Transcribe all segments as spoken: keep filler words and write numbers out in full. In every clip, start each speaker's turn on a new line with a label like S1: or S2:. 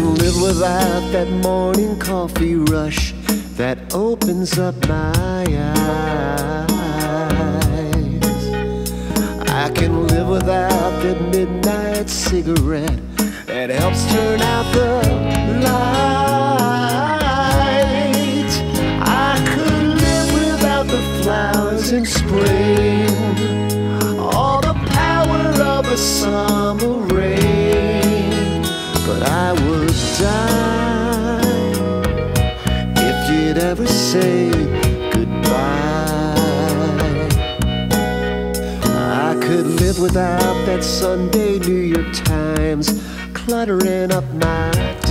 S1: live without that morning coffee rush that opens up my eyes. I can live without that midnight cigarette that helps turn out the light. I could live without the flowers in spring, all the power of a summer rain. But I would die if you'd ever say goodbye. I could live without that Sunday New York Times cluttering up my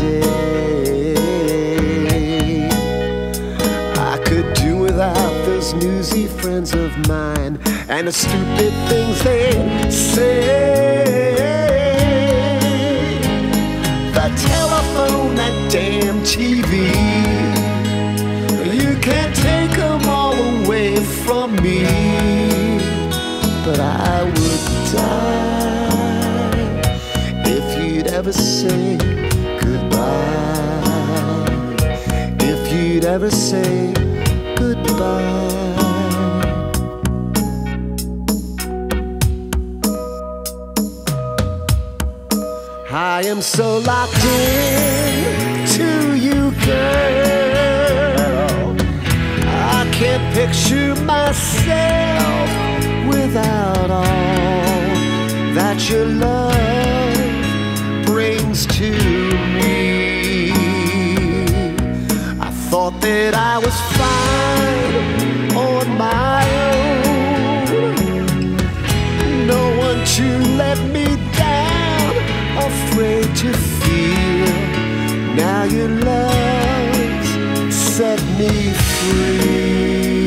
S1: day. I could do without those newsy friends of mine and the stupid things they say. The telephone, that damn T V, you can't take them all away from me. But I would die if you'd ever say goodbye. If you'd ever say goodbye. I am so locked in to you, girl. I can't picture myself without all that your love brings to me. I thought that I was fine on my own, no one to let me down, afraid to feel. Now your love's set me free.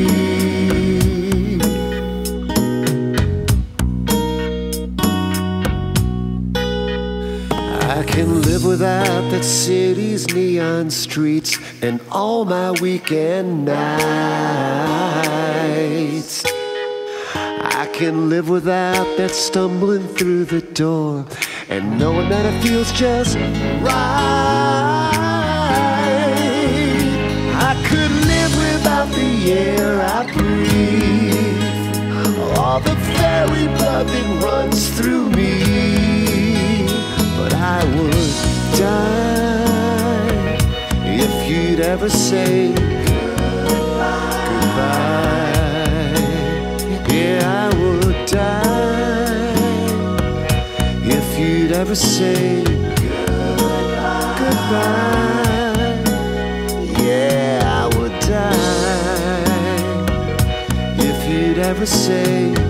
S1: I can live without that city's neon streets and all my weekend nights. I can live without that stumbling through the door and knowing that it feels just right. I could live without the air I breathe, all the fairy blood that runs through me. But I would die if you'd ever say goodbye. Yeah, I would die if you'd ever say goodbye. Yeah, I would die if you'd ever say